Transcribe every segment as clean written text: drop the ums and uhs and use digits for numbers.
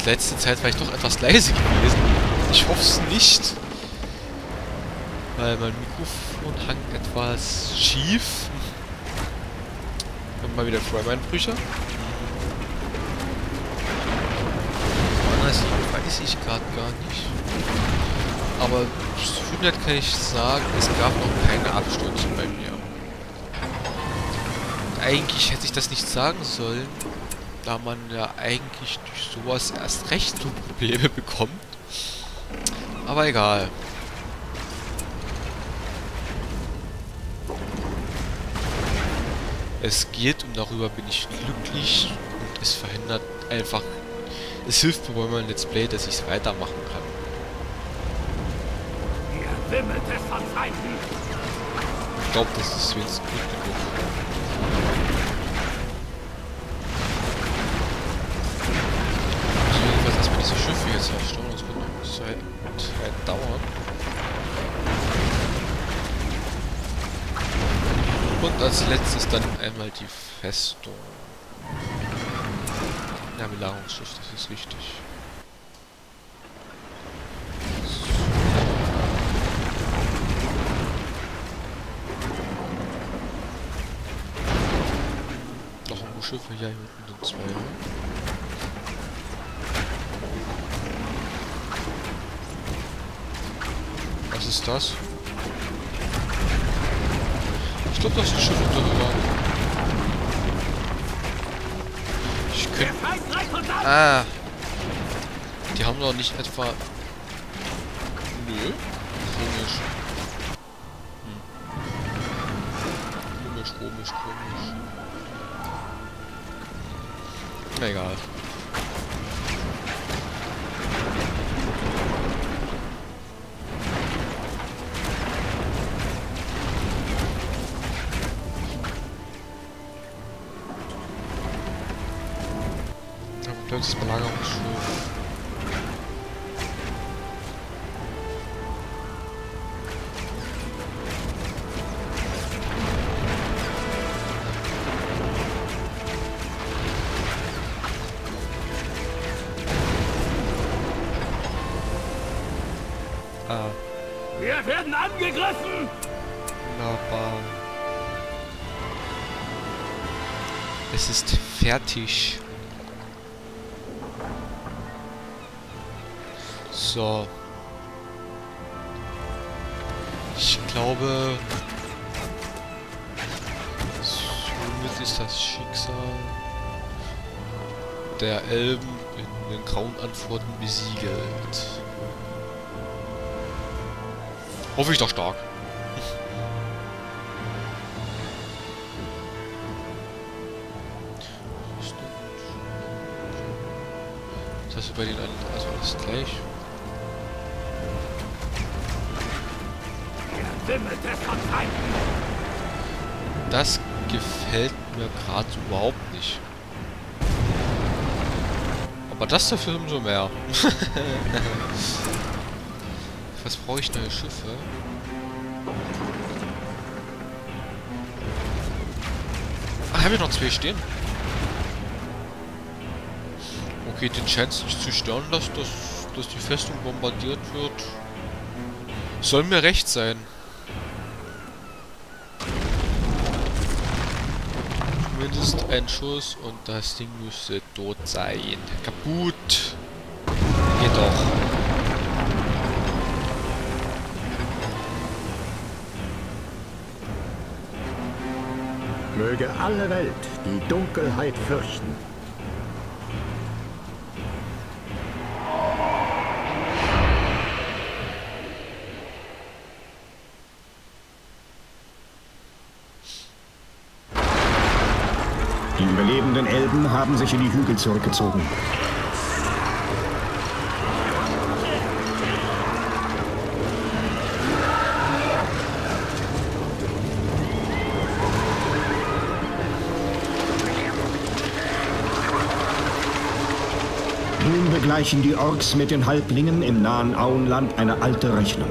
letzte Zeit war ich doch etwas leise gewesen. Ich hoffe es nicht. Weil mein Mikrofon hang etwas schief. Und mal wieder Frame-Einbrüche. Woanders weiß ich gerade gar nicht. Aber für Nett kann ich sagen, es gab noch keine Abstürze bei mir. Eigentlich hätte ich das nicht sagen sollen, da man ja eigentlich durch sowas erst recht so Probleme bekommt. Aber egal. Es geht und darüber bin ich glücklich und es verhindert einfach, es hilft mir bei meinem Let's Play, dass ich es weitermachen kann. Ich glaube, das ist wenigstens gut genug. Also jedenfalls erstmal diese Schiffe jetzt herstellen, das wird noch Zeit dauern. Und als letztes dann einmal die Festung. Ja, Belagerungsschiff, das ist richtig. Noch ein paar Schiffe, ja, hier unten sind zwei. Was ist das? Ich glaube, das ist ein Schiff untergegangen. Ich könnte... Ah! Die haben doch nicht etwa... Nö. Komisch. Komisch. Na egal. Das Belagerungsschiff. Wir werden angegriffen! Wunderbar. Es ist fertig. So. Ich glaube, somit ist das Schicksal der Elben in den grauen Antworten besiegelt. Hoffe ich doch stark. Das heißt bei den anderen also alles gleich. Das gefällt mir gerade überhaupt nicht. Aber das dafür umso mehr. Was brauche ich? Neue Schiffe? Ach, habe ich noch zwei stehen? Okay, den scheint es nicht zu stören, dass die Festung bombardiert wird. Soll mir recht sein. Zumindest ein Schuss und das Ding müsste tot sein. Kaputt. Geht doch. Möge alle Welt die Dunkelheit fürchten. Die überlebenden Elben haben sich in die Hügel zurückgezogen. Nun begleichen die Orks mit den Halblingen im nahen Auenland eine alte Rechnung.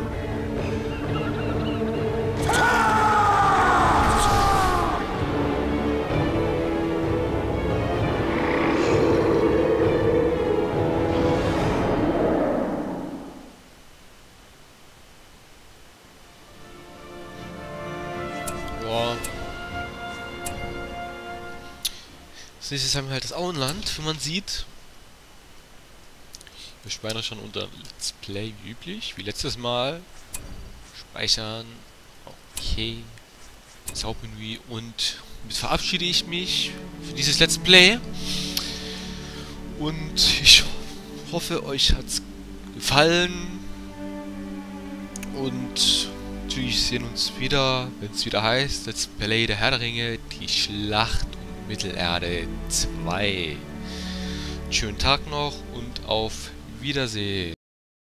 Ja. Als nächstes haben wir halt das Auenland, wie man sieht. Wir speichern schon unter Let's Play wie üblich, wie letztes Mal. Speichern. Okay. Das Hauptmenü und damit verabschiede ich mich für dieses Let's Play. Und ich hoffe, euch hat's gefallen. Und natürlich sehen wir uns wieder, wenn es wieder heißt Let's Play der Herr der Ringe, die Schlacht um Mittelerde 2. Schönen Tag noch und auf Wiedersehen.